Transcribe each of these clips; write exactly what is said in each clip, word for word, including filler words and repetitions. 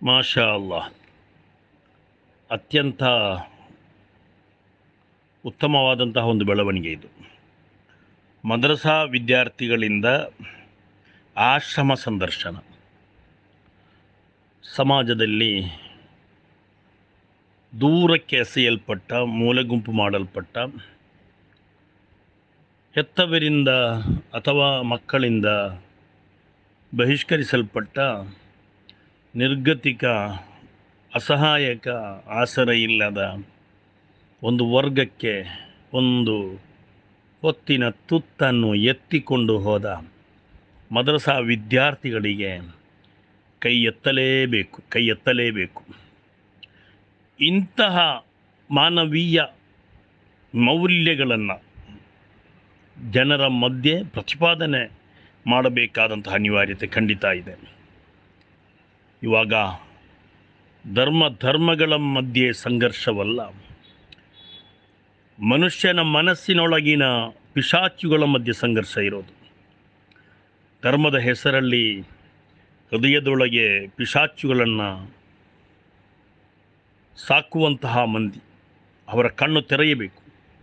ಮಾಷಾ ಅಲ್ಲಾಹ್, ಅತ್ಯಂತ ಉತ್ತಮವಾದಂತಹ ಒಂದು ಬೆಳವಣಿಗೆ ಇದು. ಮದ್ರಸಾ ವಿದ್ಯಾರ್ಥಿಗಳಿಂದ ಆಶ್ರಮ ಸಂದರ್ಶನ. ಸಮಾಜದಲ್ಲಿ ದೂರಕ್ಕೆ ಎಸೆಯಲ್ಪಟ್ಟ, ಮೂಲೆಗುಂಪು ಮಾಡಲ್ಪಟ್ಟ, ಹೆತ್ತವರಿಂದ ಅಥವಾ ಮಕ್ಕಳಿಂದ ಬಹಿಷ್ಕರಿಸಲ್ಪಟ್ಟ ನಿರ್ಗತಿಕ, ಅಸಹಾಯಕ, ಆಸರೆ ಇಲ್ಲದ ಒಂದು ವರ್ಗಕ್ಕೆ ಒಂದು ಹೊತ್ತಿನ ತುತ್ತನ್ನು ಎತ್ತಿಕೊಂಡು ಹೋದ ಮದ್ರಸಾ ವಿದ್ಯಾರ್ಥಿಗಳಿಗೆ ಕೈ ಎತ್ತಲೇಬೇಕು ಕೈ ಎತ್ತಲೇಬೇಕು ಇಂತಹ ಮಾನವೀಯ ಮೌಲ್ಯಗಳನ್ನು ಜನರ ಮಧ್ಯೆ ಪ್ರತಿಪಾದನೆ ಮಾಡಬೇಕಾದಂತಹ ಅನಿವಾರ್ಯತೆ ಖಂಡಿತ ಇದೆ. ಇವಾಗ ಧರ್ಮ ಧರ್ಮಗಳ ಮಧ್ಯೆ ಸಂಘರ್ಷವಲ್ಲ, ಮನುಷ್ಯನ ಮನಸ್ಸಿನೊಳಗಿನ ಪಿಶಾಚುಗಳ ಮಧ್ಯೆ ಸಂಘರ್ಷ ಇರೋದು. ಧರ್ಮದ ಹೆಸರಲ್ಲಿ ಹೃದಯದೊಳಗೆ ಪಿಶಾಚುಗಳನ್ನು ಸಾಕುವಂತಹ ಮಂದಿ, ಅವರ ಕಣ್ಣು ತೆರೆಯಬೇಕು.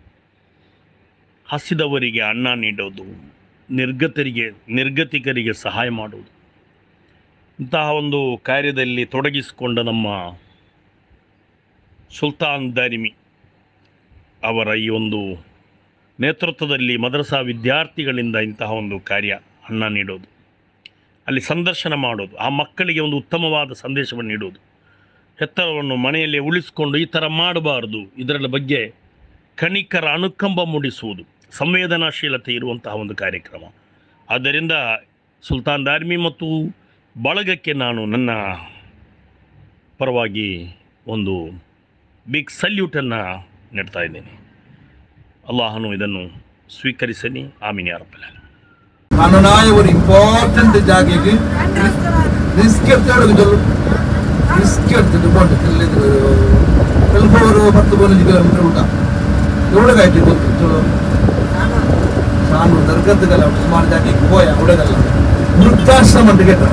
ಹಸಿದವರಿಗೆ ಅನ್ನ ನೀಡೋದು, ನಿರ್ಗತರಿಗೆ ನಿರ್ಗತಿಕರಿಗೆ ಸಹಾಯ ಮಾಡುವುದು, ಇಂತಹ ಒಂದು ಕಾರ್ಯದಲ್ಲಿ ತೊಡಗಿಸಿಕೊಂಡ ನಮ್ಮ ಸುಲ್ತಾನ್ ದಾರಿಮಿ ಅವರ ಈ ಒಂದು ನೇತೃತ್ವದಲ್ಲಿ ಮದ್ರಸಾ ವಿದ್ಯಾರ್ಥಿಗಳಿಂದ ಇಂತಹ ಒಂದು ಕಾರ್ಯ, ಅನ್ನ ನೀಡೋದು, ಅಲ್ಲಿ ಸಂದರ್ಶನ ಮಾಡೋದು, ಆ ಮಕ್ಕಳಿಗೆ ಒಂದು ಉತ್ತಮವಾದ ಸಂದೇಶವನ್ನು ನೀಡೋದು, ಹೆತ್ತರವನ್ನು ಮನೆಯಲ್ಲಿ ಉಳಿಸಿಕೊಂಡು ಈ ಥರ ಮಾಡಬಾರ್ದು, ಇದರ ಬಗ್ಗೆ ಕಣಿಕರ ಅನುಕಂಪ ಮೂಡಿಸುವುದು, ಸಂವೇದನಾಶೀಲತೆ ಇರುವಂತಹ ಒಂದು ಕಾರ್ಯಕ್ರಮ. ಆದ್ದರಿಂದ ಸುಲ್ತಾನ್ ದಾರಿಮಿ ಮತ್ತು ಬಳಗಕ್ಕೆ ನಾನು ನನ್ನ ಪರವಾಗಿ ಒಂದು ಬಿಗ್ ಸಲ್ಯೂಟನ್ನು ನೀಡ್ತಾ ಇದ್ದೇನೆ. ಅಲ್ಲಾಹನು ಇದನ್ನು ಸ್ವೀಕರಿಸಲಿ. ಆಮೀನ್ ಯಾ ರಬ್ಬಲ್ ಆಲಮೀನ್. ಕಾನೂನಾಯ ಒಂದು ಇಂಪಾರ್ಟೆಂಟ್ ಜಾಗಕ್ಕೆ ರಿಸ್ಕ್ ಎತ್ತೋದು ರಿಸ್ಕ್ ಎತ್ತದು ಬೋಟ್ ಕೆಲವರು ಹತ್ತು ಪದಿನഞ്ച് കിലോമീറ്റർ ಉಂಟಾ ಎವಳಗಾಯ್ತು ಗೊತ್ತು ಚಲೋ ನಾನು ದರ್ಗದ್ಗಲ್ಲ ಸುಮಾರು ಜಾಗಕ್ಕೆ ಹೋಯ ಅವಳಗಲ್ಲ ವೃದ್ಧಾಶ್ರಮ ಅಂತ ಕೇಳ್ತಾರ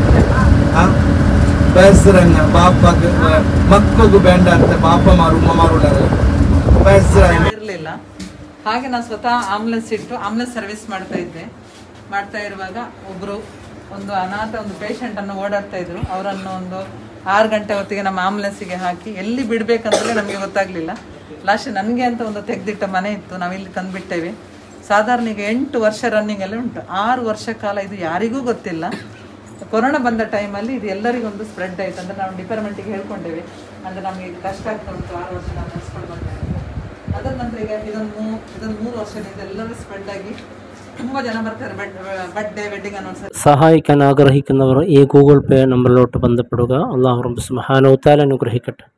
ಬೇಸರಂಗ ಬಾಪ ಮಕ್ಕಳಿಗೂ ಬೇಂಡ ಅಂತ ಬಾಪ ಮಾರು ಉಮ್ಮ ಮಾರು ಬೇಸರ ಇರಲಿಲ್ಲ. ಹಾಗೆ ನಾನು ಸ್ವತಃ ಆಂಬುಲೆನ್ಸ್ ಇಟ್ಟು ಆಂಬುಲೆನ್ಸ್ ಸರ್ವಿಸ್ ಮಾಡ್ತಾ ಇದ್ದೆ. ಮಾಡ್ತಾ ಇರುವಾಗ ಒಬ್ಬರು ಒಂದು ಅನಾಥ ಒಂದು ಪೇಷಂಟನ್ನು ಓಡಾಡ್ತಾ ಇದ್ರು. ಅವರನ್ನು ಒಂದು ಆರು ಗಂಟೆ ಹೊತ್ತಿಗೆ ನಮ್ಮ ಆಂಬುಲೆನ್ಸಿಗೆ ಹಾಕಿ ಎಲ್ಲಿ ಬಿಡಬೇಕಂತಲೇ ನಮಗೆ ಗೊತ್ತಾಗಲಿಲ್ಲ. ಲಾಸ್ಟ್ ನನಗೆ ಅಂತ ಒಂದು ತೆಗೆದಿಟ್ಟ ಮನೆ ಇತ್ತು, ನಾವಿಲ್ಲಿ ತಂದುಬಿಟ್ಟೇವೆ. ಸಾಧಾರಣ ಈಗ ಎಂಟು ವರ್ಷ ರನ್ನಿಂಗಲ್ಲಿ ಉಂಟು. ಆರು ವರ್ಷ ಕಾಲ ಇದು ಯಾರಿಗೂ ಗೊತ್ತಿಲ್ಲ. ಕೊರೋನಾ ಬಂದ ಟೈಮಲ್ಲಿ ಇದು ಎಲ್ಲರಿಗೊಂದು ಸ್ಪ್ರೆಡ್ ಆಯಿತು. ಅಂದರೆ ನಾವು ಡಿಪಾರ್ಟ್ಮೆಂಟಿಗೆ ಹೇಳ್ಕೊಂಡೇವೆ, ಅಂದರೆ ನಮಗೆ ಕಷ್ಟ ಆಗ್ತಾ ಉಂಟು, ಆರು ವರ್ಷ ನಾವು ನಡೆಸ್ಕೊಂಡು ಬಂದಾಗ. ಅದರ ನಂತರ ಈಗ ಇದೊಂದು ಮೂ ಇದೊಂದು ಮೂರು ವರ್ಷದಿಂದ ಎಲ್ಲರೂ ಸ್ಪ್ರೆಡ್ ಆಗಿ ತುಂಬ ಜನ ಬರ್ತಾರೆ. ಬಡ್ ಬಡ್ಡೆ ವೆಡ್ಡಿಂಗ್ ಅನ್ನೋ സഹായിക്കാൻ ആഗ്രഹിക്കുന്നവർ ഈ ഗൂഗിൾ പേ നമ്പറിലോട്ട് ബന്ധപ്പെടുക. അല്ലാഹു റബ്ബ് സുബ്ഹാനഹു വ തആല അനുഗ്രഹിക്കട്ടെ.